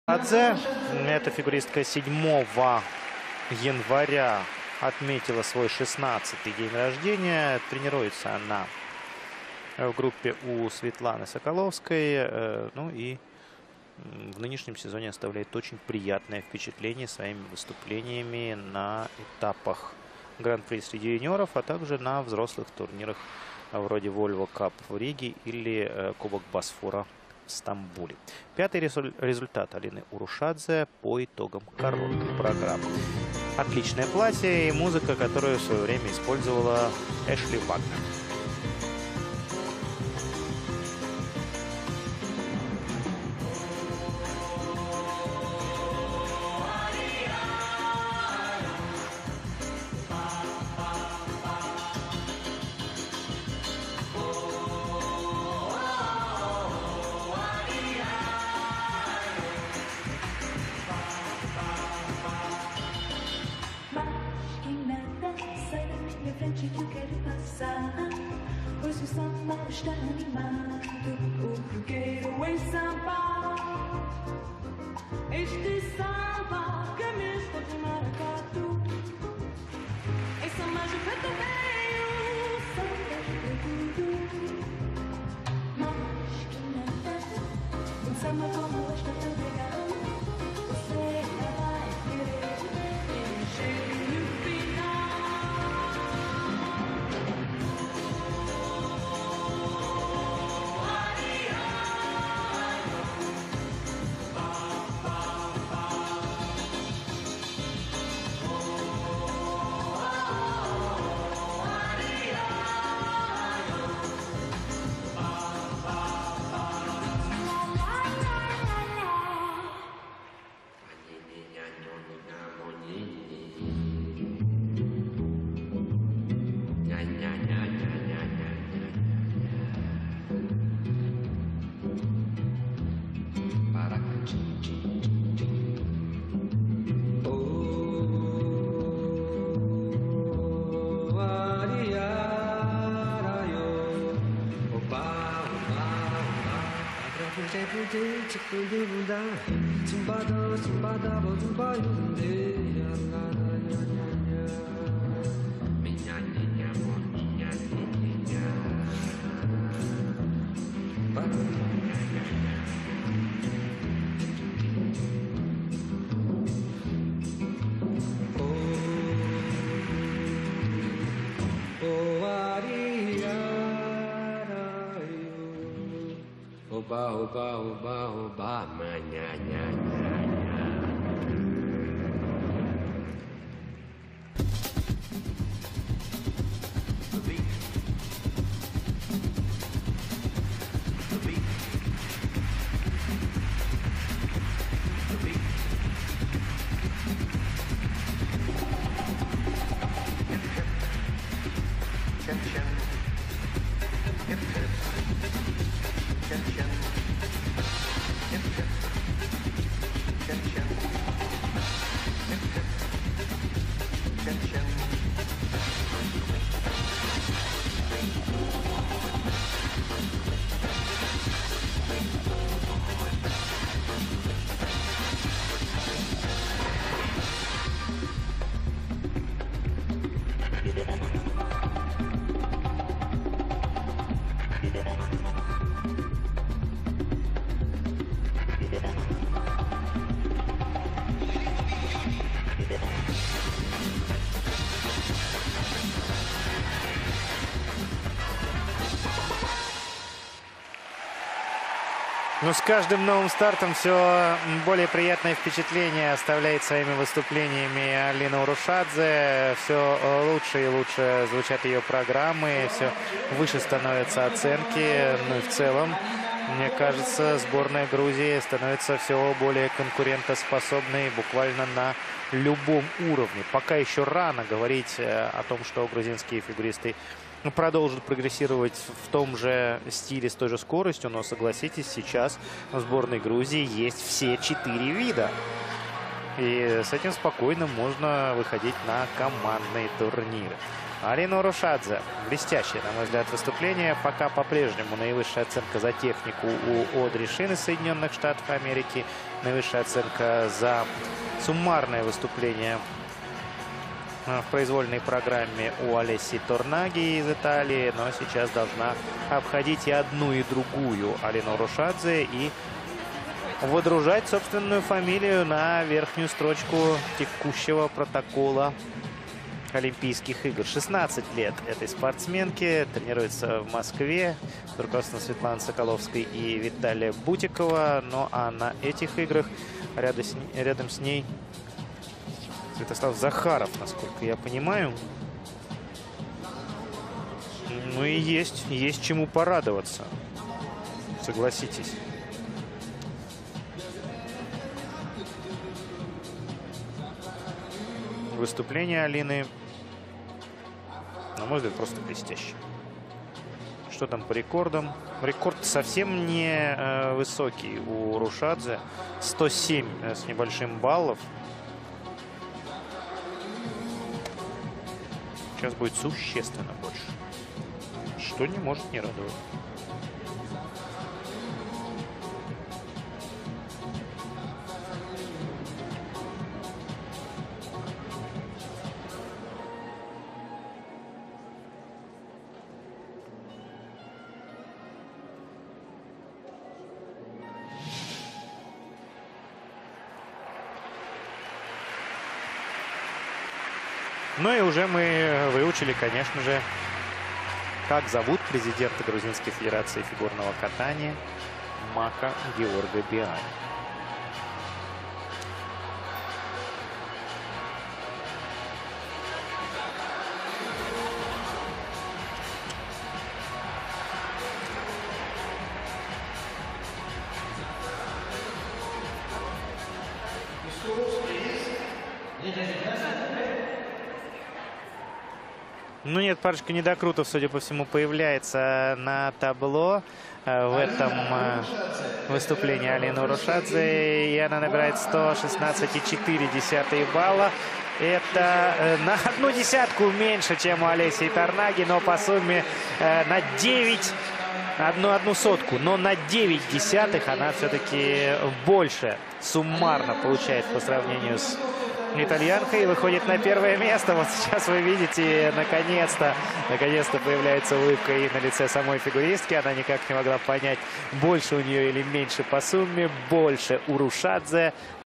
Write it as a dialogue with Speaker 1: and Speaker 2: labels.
Speaker 1: Эта фигуристка 7 января отметила свой 16-й день рождения. Тренируется она в группе у Светланы Соколовской. Ну и в нынешнем сезоне оставляет очень приятное впечатление своими выступлениями на этапах Гран-при среди юниоров, а также на взрослых турнирах вроде Volvo Cup в Риге или Кубок Босфора в Стамбуле. Пятый результат Алины Урушадзе по итогам короткой программы. Отличное платье и музыка, которую в свое время использовала Эшли Вагнер.
Speaker 2: Que eu quero passar, pois o samba está animado, o quero em samba. Este samba que me está de maracatu, em samba de preto veio, samba de tudo. Mas que nada, um samba como este tão legal, você vai querer encher no final.
Speaker 3: Oba, oba, oba, oba, manhã,
Speaker 1: Но с каждым новым стартом все более приятное впечатление оставляет своими выступлениями Алина Урушадзе. Все лучше и лучше звучат ее программы, все выше становятся оценки. Ну и в целом, мне кажется, сборная Грузии становится все более конкурентоспособной буквально на любом уровне. Пока еще рано говорить о том, что грузинские фигуристы продолжит прогрессировать в том же стиле, с той же скоростью. Но согласитесь, сейчас в сборной Грузии есть все 4 вида. И с этим спокойно можно выходить на командные турниры. Алина Урушадзе. Блестящее, на мой взгляд, выступление. Пока по-прежнему наивысшая оценка за технику у Одри Шин из Соединенных Штатов Америки. Наивысшая оценка за суммарное выступление в произвольной программе у Олеси Торнаги из Италии. Но сейчас должна обходить и одну, и другую Алину Урушадзе и водружать собственную фамилию на верхнюю строчку текущего протокола Олимпийских игр. 16 лет этой спортсменке. Тренируется в Москве под руководством Светланы Соколовской и Виталия Бутикова. Ну а на этих играх рядом с ней Святослав Захаров, насколько я понимаю. Ну и есть чему порадоваться. Согласитесь. Выступление Алины, на мой взгляд, просто блестящее. Что там по рекордам? Рекорд совсем не высокий у Урушадзе. 107 с небольшим баллов. Сейчас будет существенно больше. Что не может не радовать. Ну и уже мы выучили, конечно же, как зовут президента Грузинской Федерации фигурного катания Мака Георга Биани. Ну нет, парочка недокрутов, судя по всему, появляется на табло в этом выступлении Алины Урушадзе. И она набирает 116,4 балла. Это на 0,1 меньше, чем у Олеси Торнаги, но по сумме на 9, одну сотку. Но на 9 десятых она все-таки больше суммарно получает по сравнению с итальянка и выходит на первое место. Вот сейчас вы видите, наконец-то появляется улыбка и на лице самой фигуристки. Она никак не могла понять, больше у нее или меньше по сумме. Больше Урушадзе.